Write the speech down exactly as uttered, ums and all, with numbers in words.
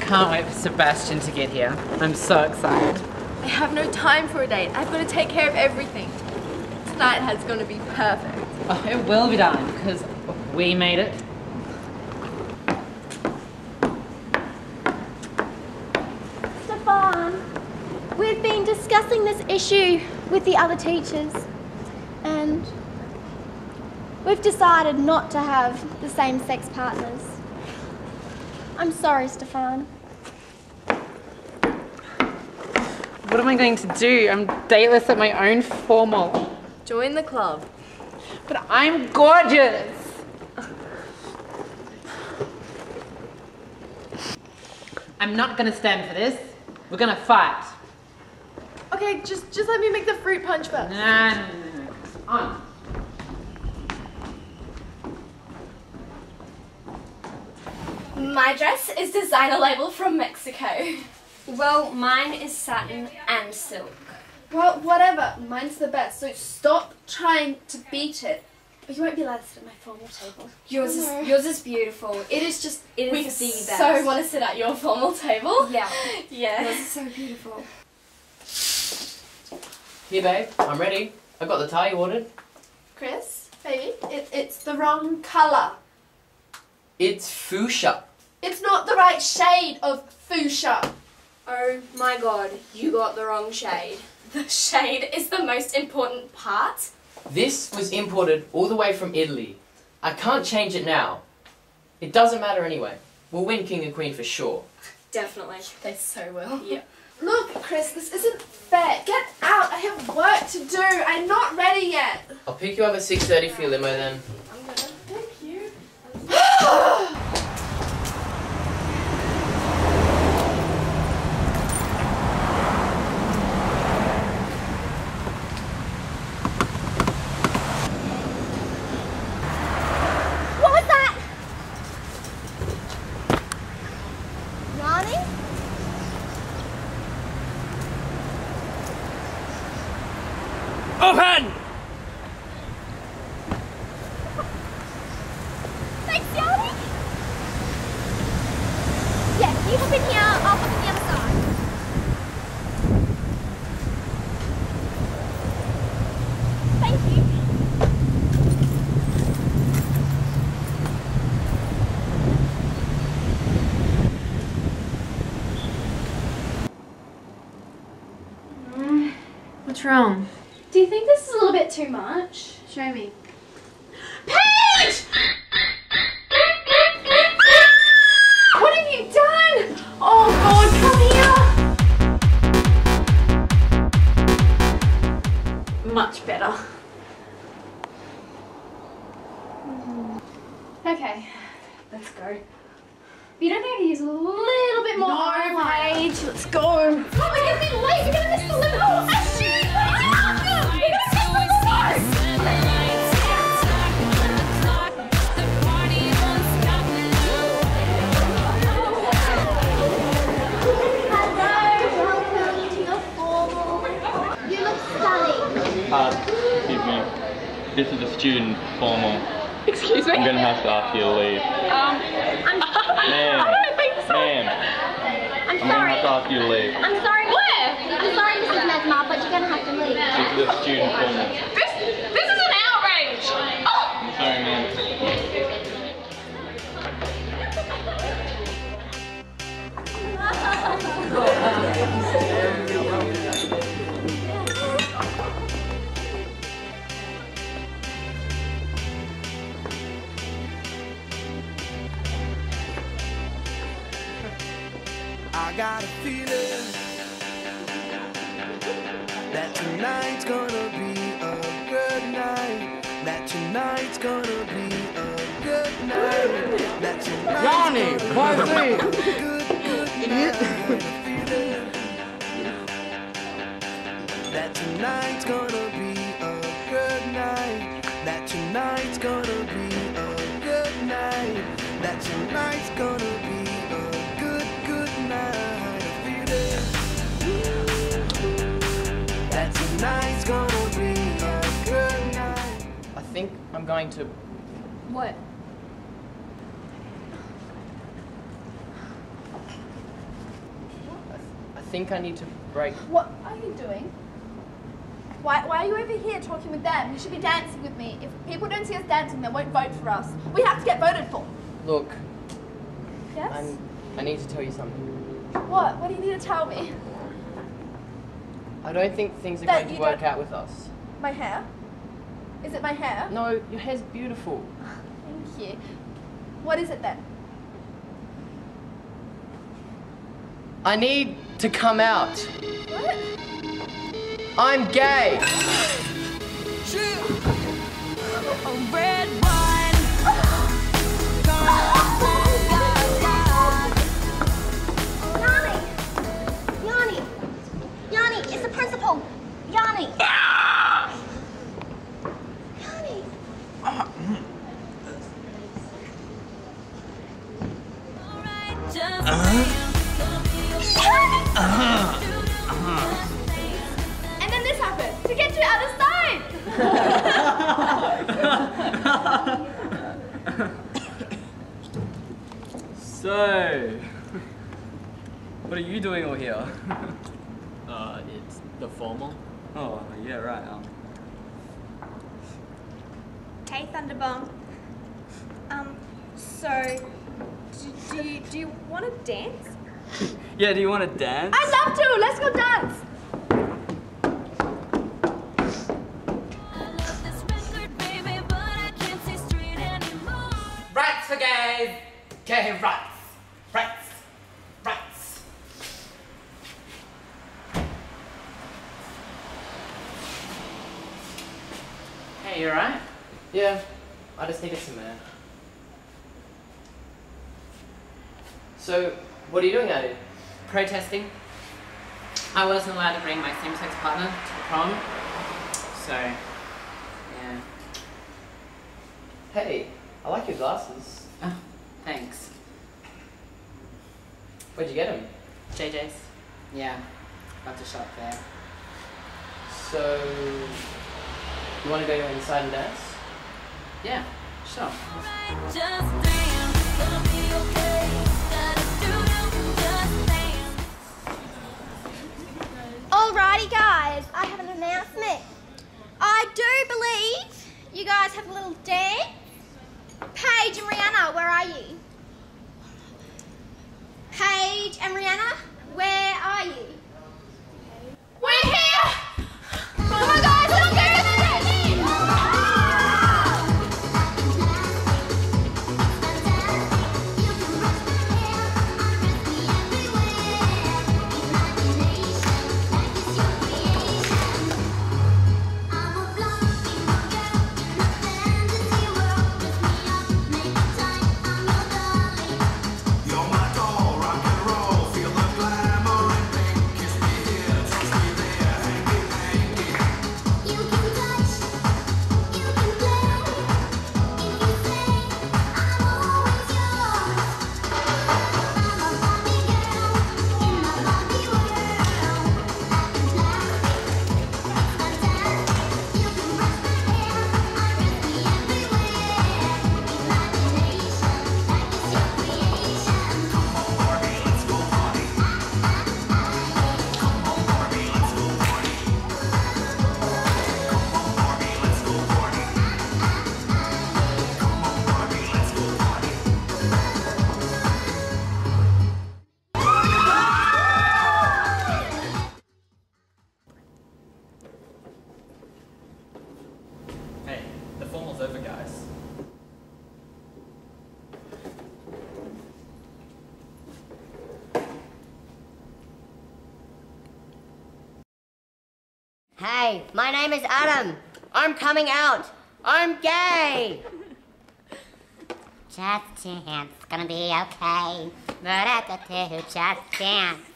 can't wait for Sebastian to get here. I'm so excited. I have no time for a date. I've got to take care of everything. Tonight has going to be perfect. Oh, it will be done, because we made it. Stefan, we've been discussing this issue with the other teachers, and we've decided not to have the same-sex partners. I'm sorry, Stefan. What am I going to do? I'm dateless at my own formal. Join the club. But I'm gorgeous! I'm not gonna stand for this. We're gonna fight. Okay, just just let me make the fruit punch first. Nah, no, no, no. On. My dress is designer label from Mexico. Well, mine is satin and silk. Well, whatever. Mine's the best, so stop trying to beat it. But you won't be allowed to sit at my formal table. Yours is yours is beautiful. It is just it We is the best. so want to sit at your formal table. Yeah. Yeah. Yours is so beautiful. Here, babe, I'm ready. I got the tie you ordered. Chris, baby, it, it's the wrong colour. It's fuchsia. It's not the right shade of fuchsia. Oh my god, you got the wrong shade. The shade is the most important part. This was imported all the way from Italy. I can't change it now. It doesn't matter anyway. We'll win King and Queen for sure. Definitely. They so will. Yeah. Look, Chris, this isn't fair. Get out. I have work to do. I'm not ready yet. I'll pick you up at six thirty for your limo then. I'm gonna. Thank you. What was that? Ronnie? Open! Thanks, Yanni. Yeah, you hop in here, I'll hop in the other side. Thank you. What's wrong? Do you think this is a little bit too much? Show me. Paige! What have you done? Oh God, come here! Much better. Okay, let's go. But you don't think I can use a little bit more? No, Paige, let's go. Oh, we're gonna be late. We're gonna miss the limit. Oh, I shoot! We're gonna miss the Hello, welcome to your formal. You look stunning. Uh, excuse me. This is a student formal. Excuse me? I'm gonna have to ask you to leave. Um, I'm, Ma'am. I don't think so. Ma'am. I'm I'm gonna sorry. have to ask you to leave. I'm sorry. Where? I'm sorry, Missus Mesmer, but you're gonna have to leave. This is a student formal. This, this is an outrage. Oh. I'm sorry, ma'am. I got a feeling that tonight's gonna be a good night. That tonight's gonna be a good night. That tonight's Yanni, why gonna me? be a good, good night. Feeling that tonight's gonna be a good night. That tonight's gonna be a good night. That tonight's gonna be a good, good night. Feeling that tonight's gonna be a good night. I think I'm going to... What? think I need to break... What are you doing? Why, why are you over here talking with them? You should be dancing with me. If people don't see us dancing, they won't vote for us. We have to get voted for. Look, Yes? I'm, I need to tell you something. What? What do you need to tell me? I don't think things are That going to you work don't- out with us. My hair? Is it my hair? No, your hair's beautiful. Thank you. What is it then? I need to come out. What? I'm gay. Red wine. Yanni! Yanni! Yanni, it's the principal! Yanni! Yanni! And then this happened to get you out of sight! So, what are you doing all here? Uh, it's the formal. Oh, yeah, right. Um, Hey, Thunderbomb. Um, so, do, do you do you want to dance? yeah, do you want to dance? I'd love to! Let's go dance! Rights for gays. Gay rights. Rights. Rights. Hey, you alright? Yeah, I just needed some air. So, what are you doing out here? Protesting. I wasn't allowed to bring my same-sex partner to the prom. So, yeah. Hey, I like your glasses. Oh, thanks. Where'd you get them? J J's? Yeah, about to shop there. So, you want to go inside and dance? Yeah, sure. Alrighty guys, I have an announcement. I do believe you guys have a little dance. Paige and Rihanna, where are you? Paige and Rihanna, where are you? We're here! Come on guys, let's go! Hey, the formal's over, guys. Hey, my name is Adam. I'm coming out. I'm gay. Just dance, gonna be okay. But at the two, just dance.